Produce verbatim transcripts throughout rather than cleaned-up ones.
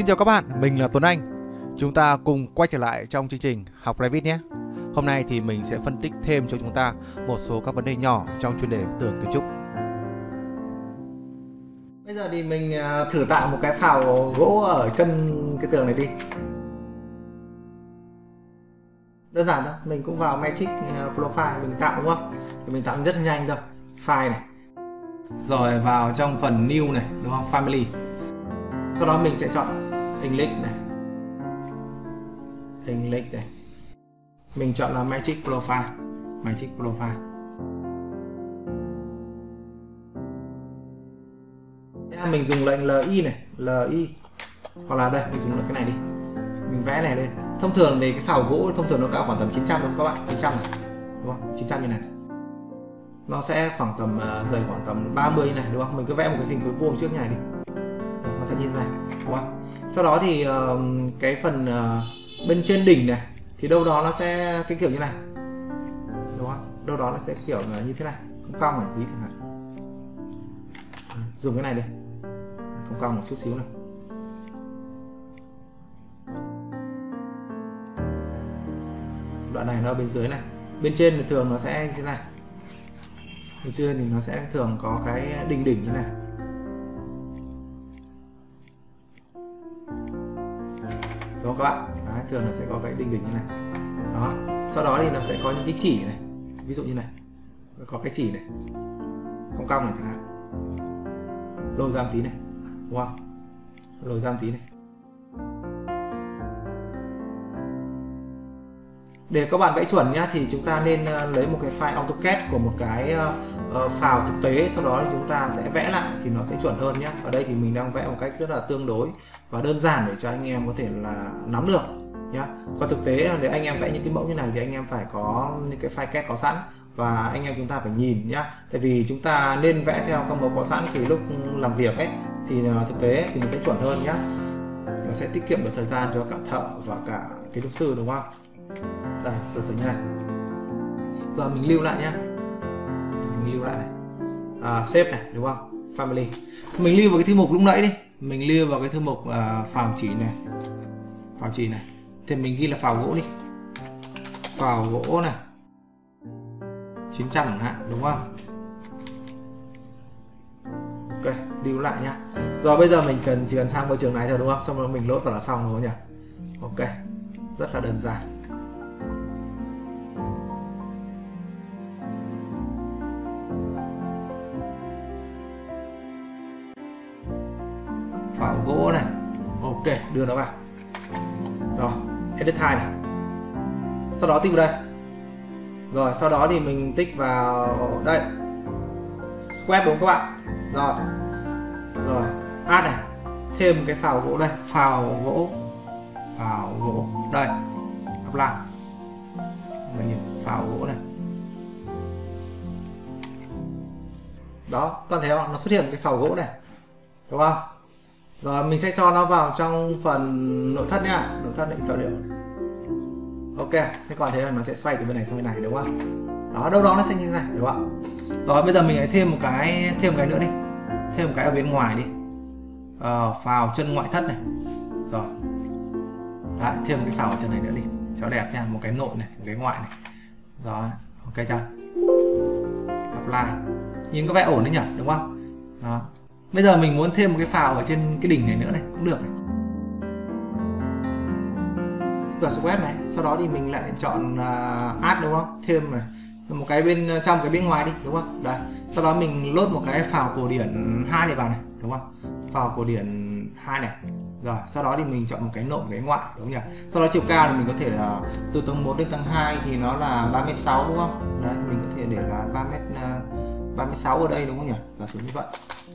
Xin chào các bạn, mình là Tuấn Anh. Chúng ta cùng quay trở lại trong chương trình học Revit nhé. Hôm nay thì mình sẽ phân tích thêm cho chúng ta một số các vấn đề nhỏ trong chuyên đề tường kiến trúc. Bây giờ thì mình thử tạo một cái phào gỗ ở chân cái tường này đi. Đơn giản thôi, mình cũng vào Magic Profile mình tạo đúng không? Thì mình tạo rất là nhanh thôi. File này. Rồi vào trong phần New này, đúng không? Family. Sau đó mình sẽ chọn English này. English này. Mình chọn là Magic Profile. Magic Profile. Mình dùng lệnh L I này, L I. Hoặc là đây, mình dùng cái này đi. Mình vẽ này lên. Thông thường thì cái phào gỗ thông thường nó đã khoảng tầm chín trăm đúng không các bạn? chín trăm này. Đúng không? chín trăm như này. Nó sẽ khoảng tầm uh, dày khoảng tầm ba mươi như này đúng không? Mình cứ vẽ một cái hình khối vuông trước như này đi. Nó sẽ như thế này, đúng không? Sau đó thì uh, cái phần uh, bên trên đỉnh này thì đâu đó nó sẽ cái kiểu như này. Đúng không? Đâu đó nó sẽ kiểu như thế này, cong cong này tí chẳng hạn. Dùng cái này đi. Cong cong một chút xíu này. Đoạn này nó bên dưới này. Bên trên thì thường nó sẽ như thế này. Bên trên thì nó sẽ thường có cái đỉnh đỉnh như này. Đúng không các bạn? Đấy, thường nó sẽ có cái đỉnh đỉnh như này. Đó. Sau đó thì nó sẽ có những cái chỉ này. Ví dụ như này. Có cái chỉ này. Cong cong này chẳng hạn. Lôi ra một tí này. Đúng không? Lôi ra một tí này. Để các bạn vẽ chuẩn nhá thì chúng ta nên lấy một cái file AutoCAD của một cái uh, phào thực tế, sau đó thì chúng ta sẽ vẽ lại thì nó sẽ chuẩn hơn nhé. Ở đây thì mình đang vẽ một cách rất là tương đối và đơn giản để cho anh em có thể là nắm được nhá. Còn thực tế để anh em vẽ những cái mẫu như này thì anh em phải có những cái file CAD có sẵn và anh em chúng ta phải nhìn nhá. Tại vì chúng ta nên vẽ theo các mẫu có sẵn thì lúc làm việc ấy thì thực tế thì nó sẽ chuẩn hơn nhá. Nó sẽ tiết kiệm được thời gian cho cả thợ và cả kiến trúc sư đúng không? Đây, giả sử như này. Rồi mình lưu lại nhé. Mình lưu lại này. À, save này, đúng không? Family. Mình lưu vào cái thư mục lúc nãy đi. Mình lưu vào cái thư mục uh, phào chỉ này. Phào chỉ này. Thì mình ghi là phào gỗ đi. Phào gỗ này. chín trăm chẳng hạn, đúng không? Ok, lưu lại nhá. Rồi bây giờ mình cần chỉ cần sang môi trường này thôi đúng không? Xong rồi mình load vào là xong rồi nhỉ. Ok. Rất là đơn giản. Phào gỗ này. Ok, đưa nó vào. Rồi, edit type này. Sau đó tích vào đây. Rồi, sau đó thì mình tích vào đây. Square đúng không các bạn? Rồi. Rồi, add này. Thêm một cái phào gỗ đây, phào gỗ. Phào gỗ đây. Apply. Mình nhìn phào gỗ này. Đó, con thấy không? Nó xuất hiện một cái phào gỗ này. Đúng không? Rồi mình sẽ cho nó vào trong phần nội thất nhá, nội thất định thợ liệu. Ok, thế còn thế là nó sẽ xoay từ bên này sang bên này đúng không? Đó, đâu đó nó sẽ như thế này đúng không? Rồi bây giờ mình hãy thêm một cái thêm một cái nữa đi, thêm một cái ở bên ngoài đi, ờ, phào chân ngoại thất này, rồi, đấy, thêm một cái phào ở chân này nữa đi, cho đẹp nha, một cái nội này, một cái ngoại này, rồi, ok chưa? Apply, nhìn có vẻ ổn đấy nhỉ, đúng không? Đó. Bây giờ mình muốn thêm một cái phào ở trên cái đỉnh này nữa này cũng được này. Vào web này, sau đó thì mình lại chọn uh, add đúng không? Thêm này, một cái bên trong cái bên ngoài đi đúng không? Đây. Sau đó mình load một cái phào cổ điển hai này vào này, đúng không? Phào cổ điển hai này. Rồi, sau đó thì mình chọn một cái nội một cái ngoại đúng không nhỉ? Sau đó chiều cao thì mình có thể là từ tầng một đến tầng hai thì nó là ba mét sáu đúng không? Đấy, mình có thể để là ba mét ba mươi sáu ở đây đúng không nhỉ? Giả sử như vậy.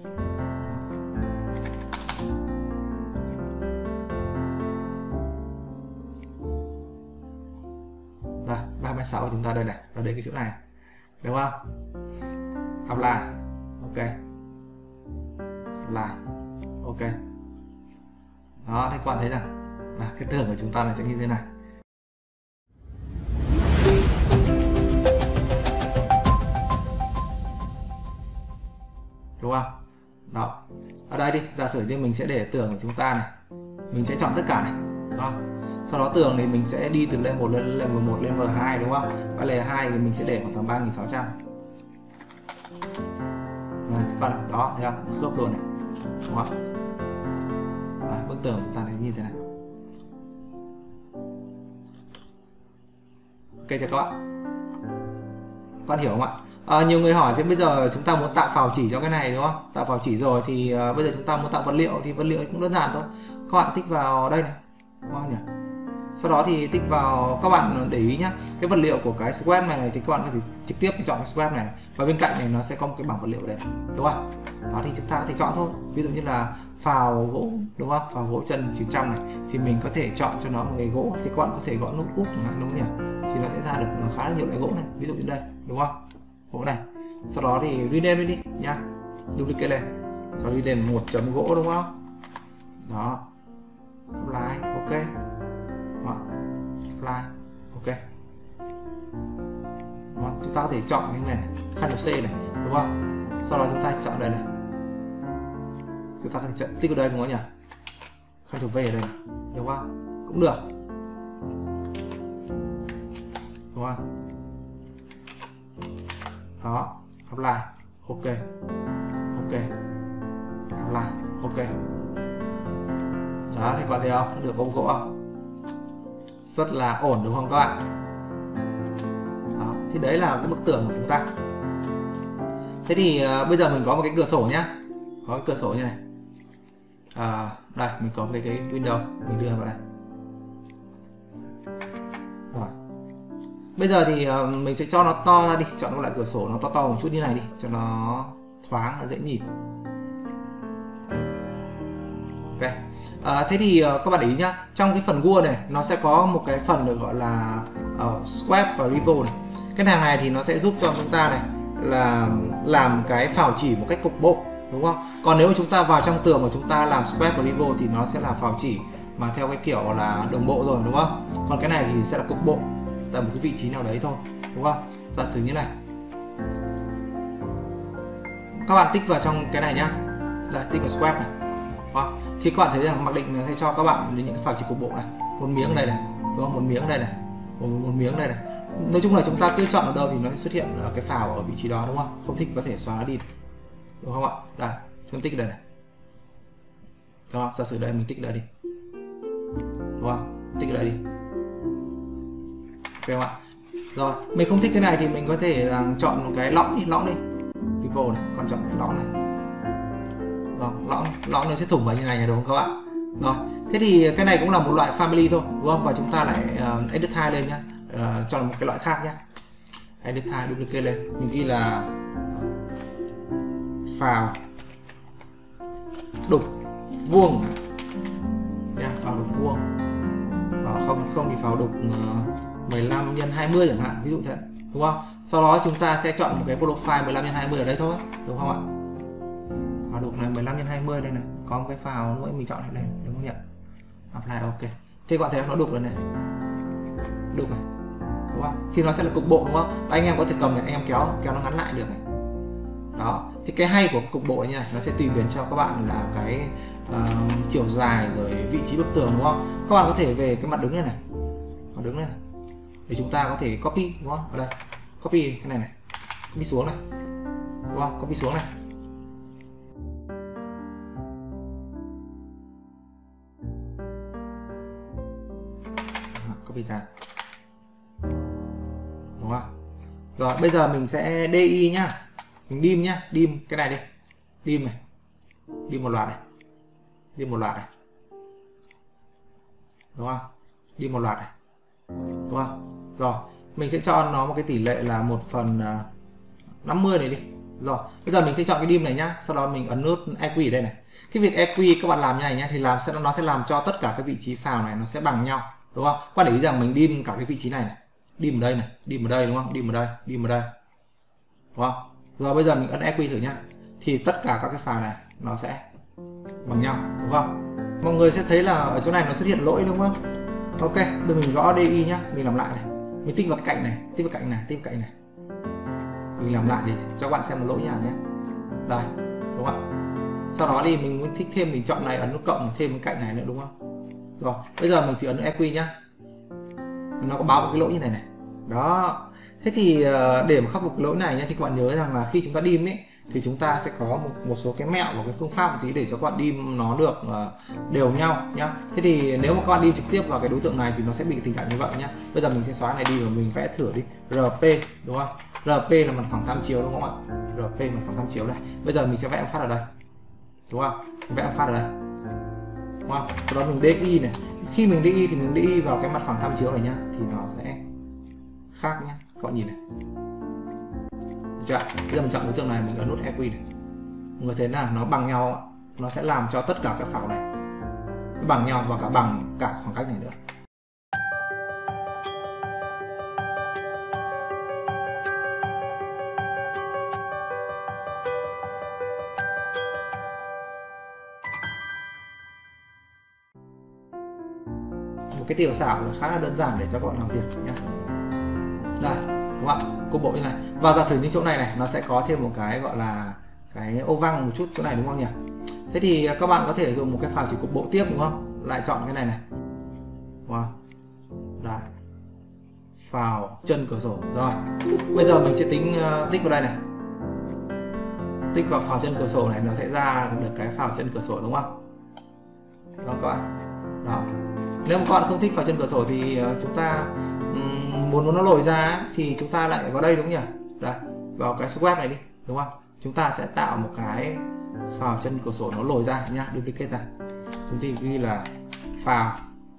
Rồi, ba mươi sáu của chúng ta đây này, và đây cái chỗ này. Đúng không? Apply. Ok. Apply. Ok. Đó, thì các bạn thấy rằng à, cái tường của chúng ta là sẽ như thế này. Đúng không? Đó. Ở đây đi, giả sử như mình sẽ để tường của chúng ta này mình sẽ chọn tất cả này, đúng không? Sau đó tường thì mình sẽ đi từ level một lên level một lên level hai, đúng không? Và level hai thì mình sẽ để khoảng tầm ba nghìn sáu trăm. Và các bạn đó, thấy không? Khớp luôn này, đúng không? Đó, bức tường chúng ta thấy như thế này. Ok chưa các bạn? Các bạn hiểu không ạ? À, nhiều người hỏi thì bây giờ chúng ta muốn tạo phào chỉ cho cái này, đúng không? Tạo phào chỉ rồi thì uh, bây giờ chúng ta muốn tạo vật liệu thì vật liệu cũng đơn giản thôi. Các bạn tích vào đây này, đúng không nhỉ? Sau đó thì tích vào, các bạn để ý nhá, cái vật liệu của cái swap này thì các bạn có thể trực tiếp chọn cái swap này, và bên cạnh này nó sẽ có một cái bảng vật liệu đây, đúng không? Đó thì chúng ta có thể chọn thôi. Ví dụ như là phào gỗ, đúng không? Phào gỗ chân chín trăm này thì mình có thể chọn cho nó một cái gỗ, thì các bạn có thể gọi nút úp chẳng hạn, đúng không nhỉ? Thì nó sẽ ra được khá là nhiều loại gỗ này, ví dụ như đây, đúng không? Gỗ này. Sau đó thì rename đi nhá, duplicate lên, sau đó rename một chấm gỗ, đúng không? Đó, apply, ok. Đó, apply, ok. Đó, chúng ta có thể chọn như này, Ctrl C này, đúng không? Sau đó chúng ta chọn đây này, chúng ta có thể chọn tích vào đây, đúng không nhỉ? Ctrl V ở đây này, đúng không? Cũng được, đúng không? Đó, apply, ok, ok, apply, ok. Đó thì các bạn thấy không? Được không gỗ không? Rất là ổn, đúng không các bạn? Đó, thì đấy là cái bức tường của chúng ta. Thế thì uh, bây giờ mình có một cái cửa sổ nhá, có cái cửa sổ như này. À, đây mình có cái cái window, mình đưa vào đây. Rồi. Bây giờ thì uh, mình sẽ cho nó to ra đi, chọn một loại cửa sổ nó to to một chút như này đi, cho nó thoáng, nó dễ nhìn. Ok. À, thế thì uh, các bạn để ý nhá, trong cái phần Word này nó sẽ có một cái phần được gọi là uh, Swap và Revolve này. Cái hàng này thì nó sẽ giúp cho chúng ta này là làm cái phào chỉ một cách cục bộ, đúng không? Còn nếu mà chúng ta vào trong tường mà chúng ta làm Swap và Revolve thì nó sẽ là phào chỉ mà theo cái kiểu là đồng bộ rồi, đúng không? Còn cái này thì sẽ là cục bộ tại một cái vị trí nào đấy thôi, đúng không? Giả sử như này, các bạn tích vào trong cái này nhá, đây tích vào Swap này. Đó. Thì các bạn thấy rằng mặc định sẽ cho các bạn những cái phào chỉ cục bộ này, một miếng đây này, đúng không? Một miếng đây này, một, một miếng đây này. Nói chung là chúng ta cứ chọn ở đâu thì nó sẽ xuất hiện cái phào ở vị trí đó, đúng không? Không thích có thể xóa nó đi, đúng không ạ? Đây, chúng tích đây này, đúng không? Giả sử đây mình tích đây đi, đúng không? Tích đây đi, ok không ạ? Rồi, mình không thích cái này thì mình có thể là chọn một cái lõng đi, lõng đi, Revolve này, còn chọn cái lõng này. Rồi, lõng, lõng nó sẽ thủng vào như này, đúng không các bạn? Rồi, thế thì cái này cũng là một loại family thôi, đúng không? Và chúng ta lại uh, edit type lên nhá, uh, chọn một cái loại khác nhá, edit type duplicate lên, mình ghi là phào đục vuông nha, phào đục vuông. Đó, không không thì phào đục uh, mười lăm nhân hai mươi chẳng hạn, ví dụ thế, đúng không? Sau đó chúng ta sẽ chọn một cái profile mười lăm nhân hai mươi ở đây thôi, đúng không ạ? Phào đục này mười lăm nhân hai mươi đây này, có một cái phào nữa mình chọn đây, đúng không nhỉ? Apply, ok. Thì các bạn thấy nó đục rồi này, đục này, đúng không? Thì nó sẽ là cục bộ, đúng không? Và anh em có thể cầm này, anh em kéo kéo nó ngắn lại được này. Đó, thì cái hay của cục bộ này nha, nó sẽ tùy biến cho các bạn là cái uh, chiều dài rồi vị trí bức tường, đúng không? Các bạn có thể về cái mặt đứng này này, mặt đứng này, này để chúng ta có thể copy, đúng không? Ở đây copy cái này này, copy xuống này, đúng không? Copy xuống này, copy ra, đúng không? Rồi bây giờ mình sẽ đi nhá, mình dim nhá, dim cái này đi, dim này, dim một loạt này, dim một loạt này, đúng không? Dim một loạt này, đúng không? Rồi mình sẽ cho nó một cái tỷ lệ là một phần năm mươi này đi. Rồi bây giờ mình sẽ chọn cái dim này nhá, sau đó mình ấn nút e quy ở đây này. Cái việc e quy các bạn làm như này nhá, thì làm sẽ nó sẽ làm cho tất cả các vị trí phào này nó sẽ bằng nhau, đúng không? Các bạn để ý rằng mình dim cả cái vị trí này này, dim ở đây này, dim ở đây, đúng không? Dim ở đây, dim ở đây, đúng không? Rồi bây giờ mình ấn e quy thử nhá, thì tất cả các cái phào này nó sẽ bằng nhau, đúng không? Mọi người sẽ thấy là ở chỗ này nó xuất hiện lỗi, đúng không? Ok, bây giờ mình gõ di nhá, mình làm lại này, mình tích vào cạnh này, tích vào cạnh này, tích vào cạnh này, mình làm lại để cho các bạn xem một lỗi nào nhé. Đây, đúng không ạ? Sau đó thì mình muốn thích thêm, mình chọn này, ấn nút cộng thêm cái cạnh này nữa, đúng không? Rồi bây giờ mình chỉ ấn Equi nhá, nó có báo một cái lỗi như này này. Đó, thế thì để mà khắc phục cái lỗi này nhá, thì các bạn nhớ rằng là khi chúng ta dim ấy thì chúng ta sẽ có một, một số cái mẹo và cái phương pháp một tí để cho các bạn dim nó được uh, đều nhau nhá. Thế thì nếu mà các bạn dim trực tiếp vào cái đối tượng này thì nó sẽ bị tình trạng như vậy nhá. Bây giờ mình sẽ xóa này đi và mình vẽ thử đi. rờ pê đúng không? rờ pê là mặt phẳng tham chiếu đúng không ạ? rờ pê mặt phẳng tham chiếu này. Bây giờ mình sẽ vẽ một phát ở đây. Đúng không? Mình vẽ một phát ở đây. Đúng không? Sau đó mình đê i này. Khi mình đê i thì mình đê i vào cái mặt phẳng tham chiếu này nhá, thì nó sẽ khác nhá. Các bạn nhìn này. Chưa? Bây giờ mình chọn đối tượng này, mình ấn nút Equi này. Mọi người thấy là nó bằng nhau, nó sẽ làm cho tất cả các pháo này nó bằng nhau và cả bằng cả khoảng cách này nữa. Một cái tiểu xảo khá là đơn giản để cho các bạn làm việc nhé. Đây, đúng không ạ? Cục bộ như này. Và giả sử như chỗ này này nó sẽ có thêm một cái gọi là cái ô văng một chút chỗ này đúng không nhỉ? Thế thì các bạn có thể dùng một cái phào chỉ cục bộ tiếp đúng không? Lại chọn cái này này. Wow. Đấy. Phào chân cửa sổ. Rồi. Bây giờ mình sẽ tính uh, tích vào đây này. Tích vào phào chân cửa sổ này nó sẽ ra được cái phào chân cửa sổ đúng không? Đó các bạn. Đó. Nếu mà các bạn không thích phào chân cửa sổ thì uh, chúng ta um, muốn nó lồi ra thì chúng ta lại vào đây đúng không nhỉ? Đây, vào cái swap này đi, đúng không? Chúng ta sẽ tạo một cái phào chân cửa sổ nó lồi ra nhá, duplicate ra. Chúng ta ghi là phào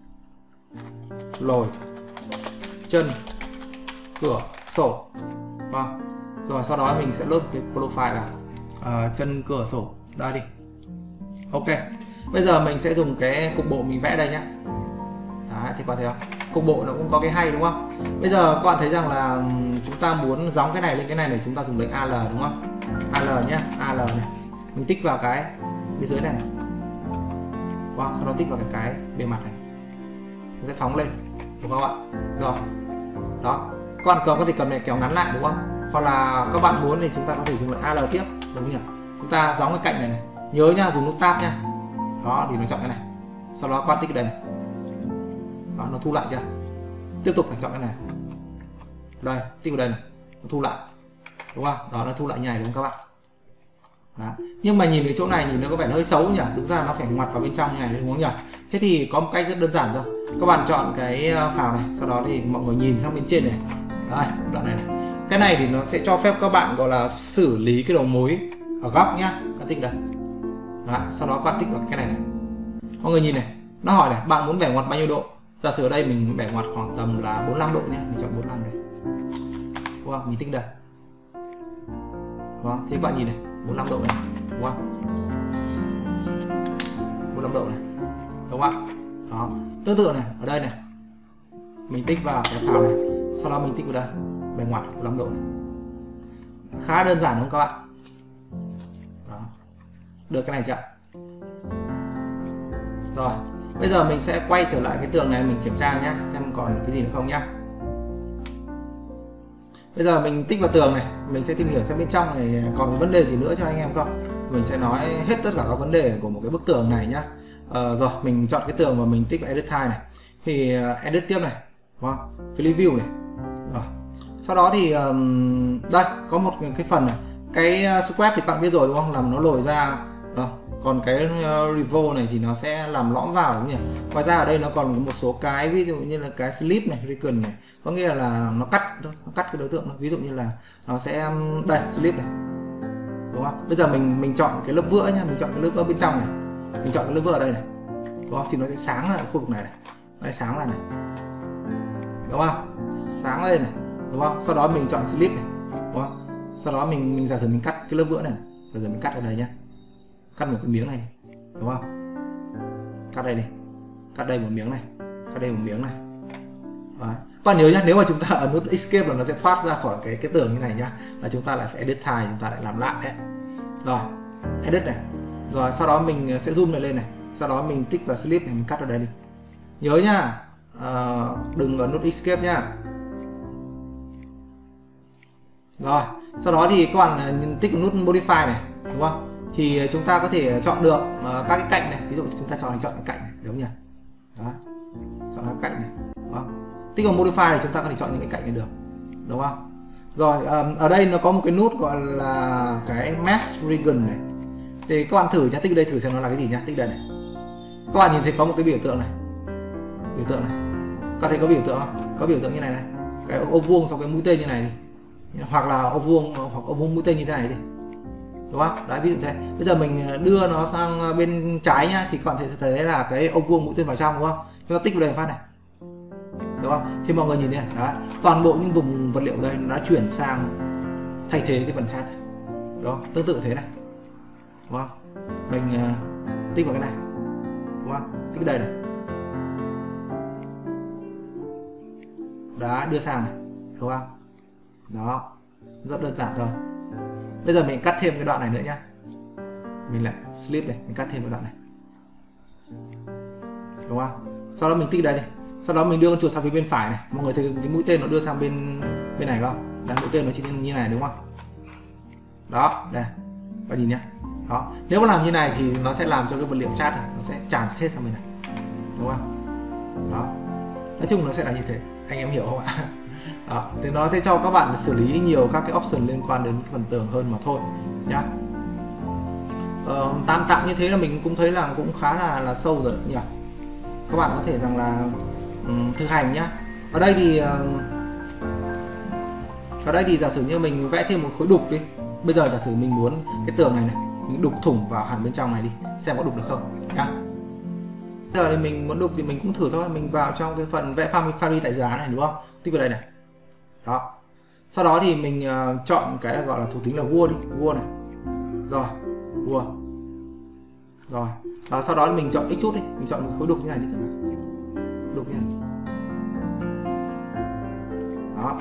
lồi chân cửa sổ. Vâng. Rồi sau đó mình sẽ lốt cái profile vào à, chân cửa sổ đây đi. Ok. Bây giờ mình sẽ dùng cái cục bộ mình vẽ đây nhá. Đấy, thì các bạn thấy không? Cục bộ nó cũng có cái hay đúng không? Bây giờ các bạn thấy rằng là chúng ta muốn gióng cái này lên cái này để chúng ta dùng lệnh a lờ đúng không? a lờ nhé, a lờ này. Mình tích vào cái bên dưới này này. Wow, sau đó tích vào cái cái bề mặt này. Nó sẽ phóng lên, đúng không ạ? Rồi. Đó. Các bạn có thể cầm này kéo ngắn lại đúng không? Hoặc là các bạn muốn thì chúng ta có thể dùng lệnh a lờ tiếp, đúng không nhỉ? Chúng ta gióng cái cạnh này này. Nhớ nha, dùng nút tab nha. Đó, thì nó chọn cái này. Sau đó quan tích đây này. Đó, nó thu lại chưa? Tiếp tục phải chọn cái này. Đây, tích vào đây này. Nó thu lại. Đúng không? Đó, nó thu lại như này đúng không các bạn? Đó. Nhưng mà nhìn cái chỗ này nhìn nó có vẻ hơi xấu nhỉ? Đúng ra nó phải ngoặt vào bên trong như này đúng không nhỉ? Thế thì có một cách rất đơn giản thôi. Các bạn chọn cái phào này, sau đó thì mọi người nhìn sang bên trên này. Đây, đoạn này này. Cái này thì nó sẽ cho phép các bạn gọi là xử lý cái đầu mối ở góc nhá. Các tích đây. Đó, sau đó quan tích vào cái này này. Mọi người nhìn này, nó hỏi này, bạn muốn bẻ ngoặt bao nhiêu độ? Giả sử ở đây mình bẻ ngoặt khoảng tầm là bốn mươi lăm độ nhé, mình chọn bốn mươi lăm đây. Đúng không? Mình tích đây. Đúng không? Thế các bạn nhìn này, bốn mươi lăm độ này, đúng không? bốn mươi lăm độ này. Đúng không ạ? Đó. Tương tự này, ở đây này. Mình tích vào cái phào này, sau đó mình tích vào đây, bẻ ngoặt bốn mươi lăm độ này. Khá đơn giản đúng không các bạn? Đó. Được cái này chưa? Rồi, bây giờ mình sẽ quay trở lại cái tường này mình kiểm tra nhé, xem còn cái gì nữa không nhá. Bây giờ mình tích vào tường này, mình sẽ tìm hiểu xem bên trong này còn vấn đề gì nữa cho anh em không. Mình sẽ nói hết tất cả các vấn đề của một cái bức tường này nhá. À, rồi, mình chọn cái tường và mình tích vào edit type này. Thì uh, edit tiếp này, đúng không? Free view này. Rồi. Sau đó thì um, đây có một cái phần này, cái uh, swap thì bạn biết rồi đúng không? Làm nó lồi ra. Rồi. Còn cái uh, revolve này thì nó sẽ làm lõm vào đúng không nhỉ? Ngoài ra ở đây nó còn có một số cái ví dụ như là cái slip này, recon này, có nghĩa là nó cắt thôi, nó cắt cái đối tượng. Ví dụ như là nó sẽ đây slip này, đúng không? Bây giờ mình mình chọn cái lớp vữa nhá, mình chọn cái lớp vữa bên trong này, mình chọn cái lớp vữa ở đây này, đúng không? Thì nó sẽ sáng ở khu vực này này, nó sẽ sáng ra này, đúng không? Sáng lên này, đúng không? Sau đó mình chọn slip này, đúng không? Sau đó mình mình giả sử mình cắt cái lớp vữa này, giả sử mình cắt ở đây nhá. Cắt một cái miếng này, đúng không? Cắt đây đi, cắt đây một miếng này, cắt đây một miếng này. Đấy. Các bạn nhớ nhá, nếu mà chúng ta ấn nút escape là nó sẽ thoát ra khỏi cái cái tường như này nhá, là chúng ta lại phải edit type, chúng ta lại làm lại đấy. Rồi, edit này. Rồi sau đó mình sẽ zoom này lên này, sau đó mình tích vào slip này, mình cắt ở đây đi. Nhớ nhá, uh, đừng ấn nút escape nhá. Rồi, sau đó thì các bạn tích vào nút modify này, đúng không? Thì chúng ta có thể chọn được uh, các cái cạnh này, ví dụ chúng ta chọn chọn cái cạnh này, đúng không nhỉ? Đó. cạnh này, đúng không? Tích vào modify thì chúng ta có thể chọn những cái cạnh này được, đúng không? Rồi ở đây nó có một cái nút gọi là cái mesh region này, thì các bạn thử nhá, tích đây thử xem nó là cái gì nhá. Tích đây này, các bạn nhìn thấy có một cái biểu tượng này, biểu tượng này, các bạn thấy có biểu tượng không? Có biểu tượng như này này, cái ô vuông sau cái mũi tên như này đi, hoặc là ô vuông hoặc ô vuông mũi tên như thế này đi, đúng không? Đấy, ví dụ thế. Bây giờ mình đưa nó sang bên trái nhá, thì các bạn thấy thấy là cái ô vuông mũi tên vào trong, đúng không? Chúng ta tích vào đây một phát này, đúng không? Thì mọi người nhìn này, đấy, toàn bộ những vùng vật liệu đây nó đã chuyển sang thay thế cái phần chat này, đó, tương tự thế này, đúng không? Mình uh, tích vào cái này, đúng không? Tích đây này, đã đưa sang này, đúng không? Đó, rất đơn giản thôi. Bây giờ mình cắt thêm cái đoạn này nữa nhá, mình lại slip này, mình cắt thêm cái đoạn này, đúng không? Sau đó mình tích đây đi, sau đó mình đưa con chuột sang phía bên phải này, mọi người thấy cái mũi tên nó đưa sang bên bên này không? Đấy, mũi tên nó chỉ như này, đúng không? Đó, đây, các bạn nhìn nhá. Đó, nếu mà làm như này thì nó sẽ làm cho cái vật liệu chat này nó sẽ tràn hết sang bên này, đúng không? Đó, nói chung nó sẽ là như thế, anh em hiểu không ạ? Đó, thì nó sẽ cho các bạn xử lý nhiều các cái option liên quan đến cái phần tường hơn mà thôi nhá. Ờ, tạm tạm như thế là mình cũng thấy là cũng khá là là sâu rồi nhỉ. Các bạn có thể rằng là um, thực hành nhá. Ở đây thì uh, ở đây thì giả sử như mình vẽ thêm một khối đục đi. Bây giờ giả sử mình muốn cái tường này này mình đục thủng vào hẳn bên trong này đi, xem có đục được không nhá. Bây giờ thì mình muốn đục thì mình cũng thử thôi, mình vào trong cái phần vẽ family tại dự án này, đúng không? Tích vào đây này. Đó. Sau đó thì mình uh, chọn cái là gọi là thuộc tính là vua đi, vua này. Rồi, vua. Rồi. Và sau đó mình chọn x chút đi, mình chọn một khối đục như này đi, đục như này. Đó.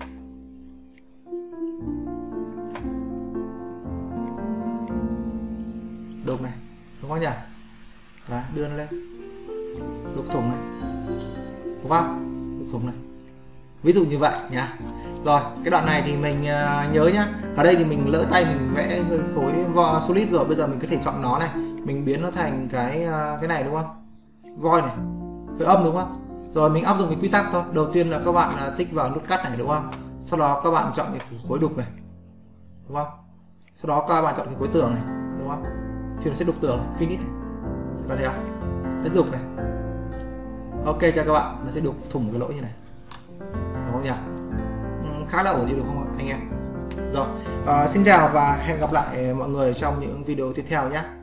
Đục này, đúng không nhỉ? Đấy, đưa nó lên. Đục thủng này, đúng không? Đục thủng này. Ví dụ như vậy nhá. Rồi, cái đoạn này thì mình uh, nhớ nhá. Ở đây thì mình lỡ tay mình vẽ khối solid rồi, bây giờ mình có thể chọn nó này, mình biến nó thành cái uh, cái này, đúng không? Void này, với âm, đúng không? Rồi mình áp dụng cái quy tắc thôi. Đầu tiên là các bạn uh, tích vào nút cắt này, đúng không? Sau đó các bạn chọn cái khối đục này, đúng không? Sau đó các bạn chọn cái khối tường này, đúng không? Thì nó sẽ đục tường này, finish này. Các bạn thấy không? Tiếp tục này. Ok cho các bạn, nó sẽ đục thủng cái lỗ như này, đúng không nhỉ? Ừ, khá là ổn đi, đúng không anh em? Rồi, uh, xin chào và hẹn gặp lại mọi người trong những video tiếp theo nhé.